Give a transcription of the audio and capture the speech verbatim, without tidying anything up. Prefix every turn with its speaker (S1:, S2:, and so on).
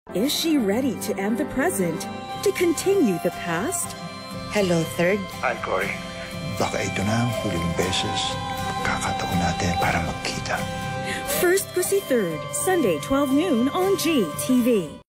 S1: Is she ready to end the present, to continue the past?
S2: Hello, Third.
S3: Hi, Cory. Baka ito na ang huling beses. Pagkakataon natin para magkita.
S1: First Pussy Third, Sunday, twelve noon on G T V.